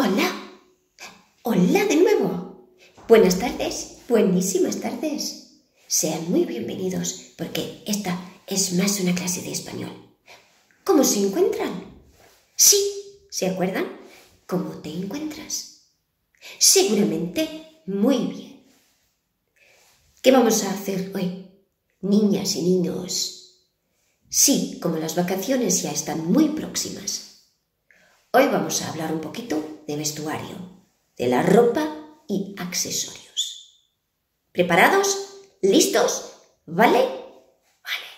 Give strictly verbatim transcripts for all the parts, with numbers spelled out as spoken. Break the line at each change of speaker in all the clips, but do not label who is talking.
Hola. Hola de nuevo. Buenas tardes. Buenísimas tardes. Sean muy bienvenidos porque esta es más una clase de español. ¿Cómo se encuentran? Sí, ¿se acuerdan? ¿Cómo te encuentras? Seguramente muy bien. ¿Qué vamos a hacer hoy, niñas y niños? Sí, como las vacaciones ya están muy próximas. Hoy vamos a hablar un poquito de vestuario, de la ropa y accesorios. ¿Preparados? ¿Listos? ¿Vale? Vale.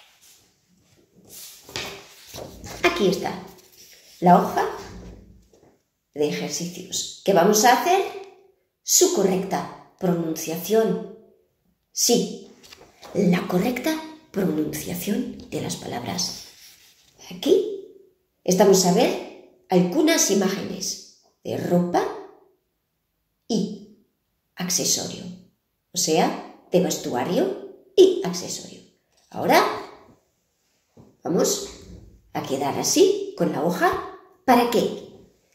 Aquí está la hoja de ejercicios. ¿Qué vamos a hacer? Su correcta pronunciación. Sí, la correcta pronunciación de las palabras. Aquí estamos a ver algunas imágenes de ropa y accesorio, o sea, de vestuario y accesorio. Ahora vamos a quedar así con la hoja para que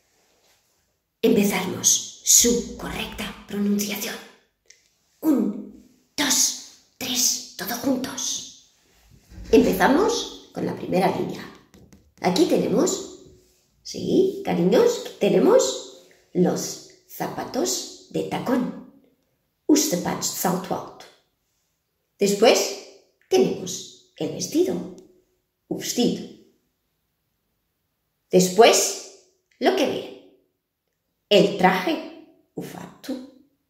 empezamos su correcta pronunciación. Un, dos, tres, todos juntos. Empezamos con la primera línea. Aquí tenemos, sí, cariños, tenemos los zapatos de tacón, os sapatos de salto alto. Después tenemos el vestido, o vestido. Después, lo que ve, el traje, o fato.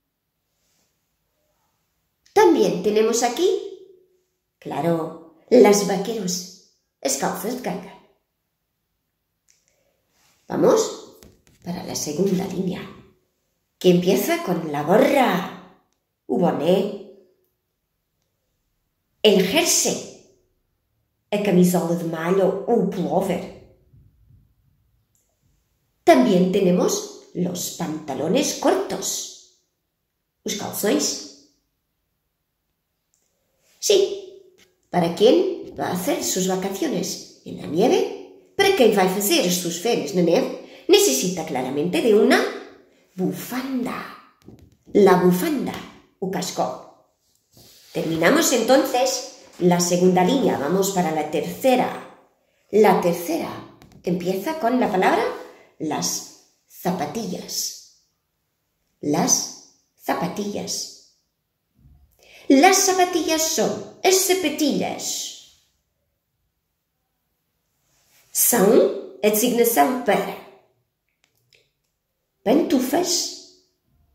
También tenemos aquí, claro, las vaqueros, las calzas de ganga. Vamos para la segunda línea, que empieza con la gorra, o boné, el jersey, a camisola de malha o pullover. También tenemos los pantalones cortos, os calzones. Sí, para quien va a hacer sus vacaciones en la nieve, para quien va a hacer sus ferias na neve, necesita claramente de una bufanda. La bufanda, o casco. Terminamos entonces la segunda línea. Vamos para la tercera. La tercera empieza con la palabra las zapatillas. Las zapatillas. Las zapatillas son as sapatilhas. São a designação para pantufas,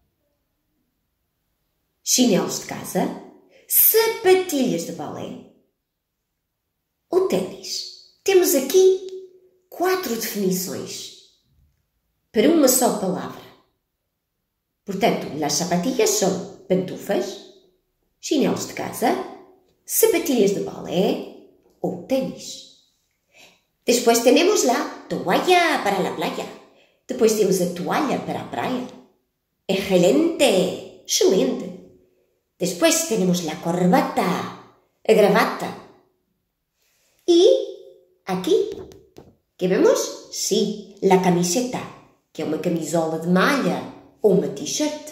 chinelos de casa, sapatilhas de balé ou ténis. Temos aqui quatro definições para uma só palavra. Portanto, las zapatilhas são pantufas, chinelos de casa, sapatilhas de balé ou ténis. Después tenemos la toalla para la playa. Después tenemos la toalla para la praia. Excelente, excelente. Después tenemos la corbata, la gravata. Y aquí, ¿qué vemos? Sí, la camiseta, que es una camisola de malla o una t-shirt.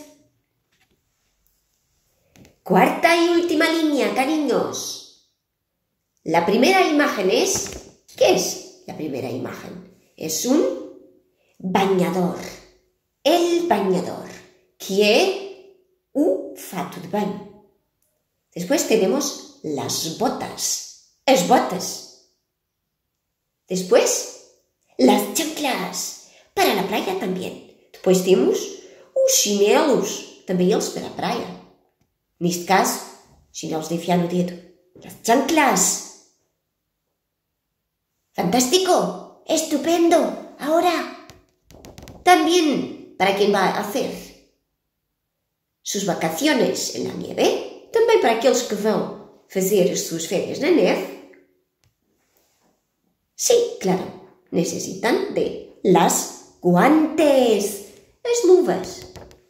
Cuarta y última línea, cariños. La primera imagen es, ¿qué es? La primera imagen es un bañador, el bañador, que es un fato de baño. Después tenemos las botas, las botas. Después, las chanclas, para la playa también. Después tenemos os chinelos, também eles para a praia. Neste caso, chinelos de enfiar no dedo. Las chanclas. ¡Fantástico! ¡Estupendo! Ahora, también para quien va a hacer sus vacaciones en la nieve, também para aqueles que vão fazer as suas férias na neve, sí, claro, necesitan de las guantes, las luvas.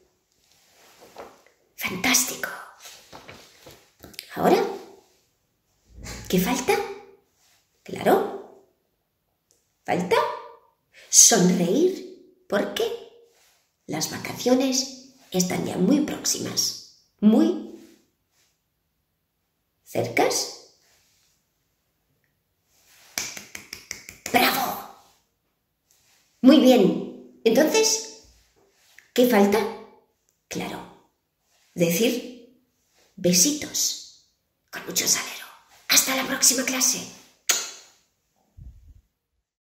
¡Fantástico! Ahora, ¿qué falta? Claro. Falta sonreír. ¿Por qué? Las vacaciones están ya muy próximas. Muy cercas. ¡Bravo! Muy bien. Entonces, ¿qué falta? Claro, decir besitos con mucho salero. Hasta la próxima clase.